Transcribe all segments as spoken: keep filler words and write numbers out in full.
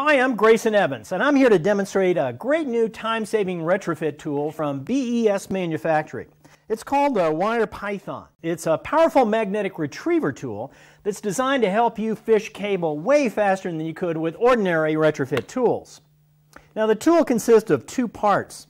Hi, I'm Grayson Evans, and I'm here to demonstrate a great new time-saving retrofit tool from B E S Manufacturing. It's called the Wire Python. It's a powerful magnetic retriever tool that's designed to help you fish cable way faster than you could with ordinary retrofit tools. Now, the tool consists of two parts.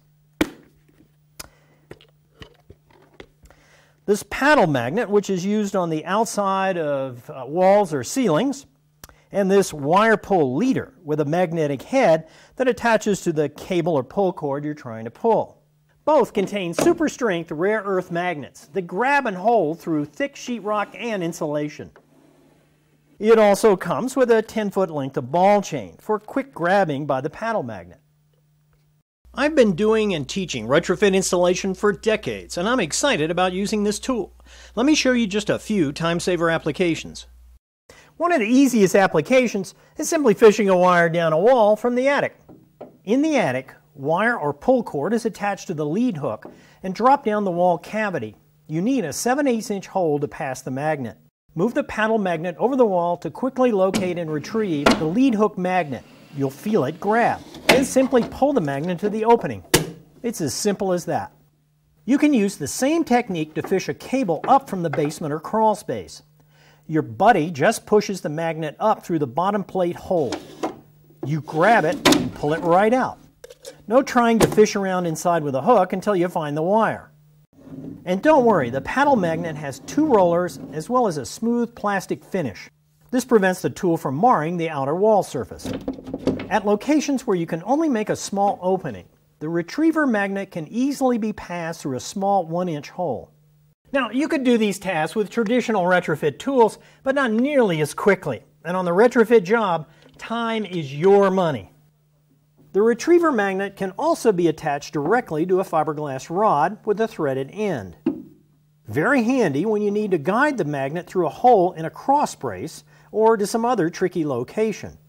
This paddle magnet, which is used on the outside of uh, walls or ceilings, and this wire pull leader with a magnetic head that attaches to the cable or pull cord you're trying to pull. Both contain super strength rare earth magnets that grab and hold through thick sheetrock and insulation. It also comes with a ten foot length of ball chain for quick grabbing by the paddle magnet. I've been doing and teaching retrofit installation for decades, and I'm excited about using this tool. Let me show you just a few time-saver applications. One of the easiest applications is simply fishing a wire down a wall from the attic. In the attic, wire or pull cord is attached to the lead hook and dropped down the wall cavity. You need a seven eighths inch hole to pass the magnet. Move the paddle magnet over the wall to quickly locate and retrieve the lead hook magnet. You'll feel it grab. Then simply pull the magnet to the opening. It's as simple as that. You can use the same technique to fish a cable up from the basement or crawl space. Your buddy just pushes the magnet up through the bottom plate hole. You grab it and pull it right out. No trying to fish around inside with a hook until you find the wire. And don't worry, the paddle magnet has two rollers as well as a smooth plastic finish. This prevents the tool from marring the outer wall surface. At locations where you can only make a small opening, the retriever magnet can easily be passed through a small one inch hole. Now, you could do these tasks with traditional retrofit tools, but not nearly as quickly. And on the retrofit job, time is your money. The retriever magnet can also be attached directly to a fiberglass rod with a threaded end. Very handy when you need to guide the magnet through a hole in a cross brace or to some other tricky location.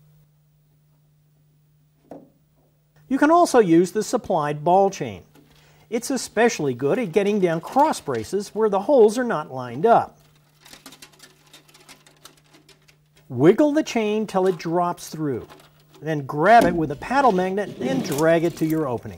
You can also use the supplied ball chain. It's especially good at getting down cross braces where the holes are not lined up. Wiggle the chain till it drops through. Then grab it with a paddle magnet and drag it to your opening.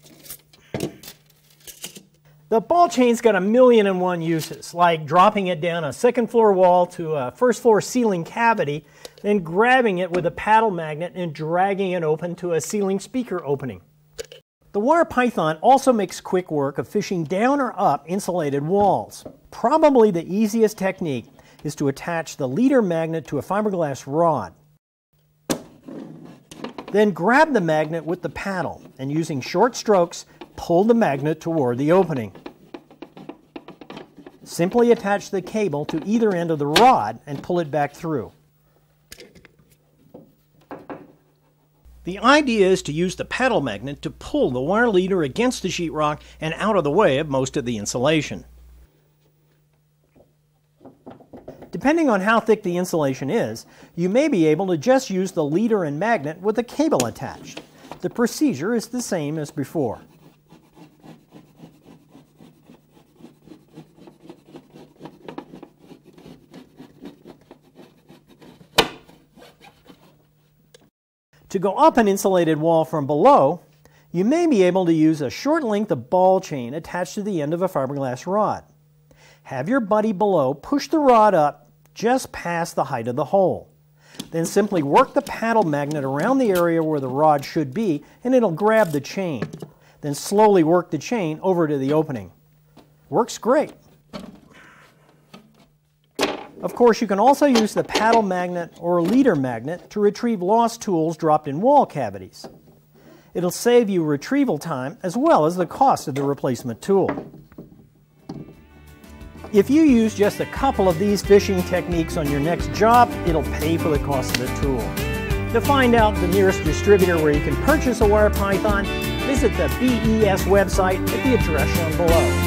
The ball chain's got a million and one uses, like dropping it down a second floor wall to a first floor ceiling cavity, then grabbing it with a paddle magnet and dragging it open to a ceiling speaker opening. The Wire Python also makes quick work of fishing down or up insulated walls. Probably the easiest technique is to attach the leader magnet to a fiberglass rod. Then grab the magnet with the paddle and using short strokes, pull the magnet toward the opening. Simply attach the cable to either end of the rod and pull it back through. The idea is to use the paddle magnet to pull the wire leader against the sheetrock and out of the way of most of the insulation. Depending on how thick the insulation is, you may be able to just use the leader and magnet with a cable attached. The procedure is the same as before. To go up an insulated wall from below, you may be able to use a short length of ball chain attached to the end of a fiberglass rod. Have your buddy below push the rod up just past the height of the hole. Then simply work the paddle magnet around the area where the rod should be and it'll grab the chain. Then slowly work the chain over to the opening. Works great. Of course, you can also use the paddle magnet or leader magnet to retrieve lost tools dropped in wall cavities. It'll save you retrieval time as well as the cost of the replacement tool. If you use just a couple of these fishing techniques on your next job, it'll pay for the cost of the tool. To find out the nearest distributor where you can purchase a Wire Python, visit the B E S website at the address shown below.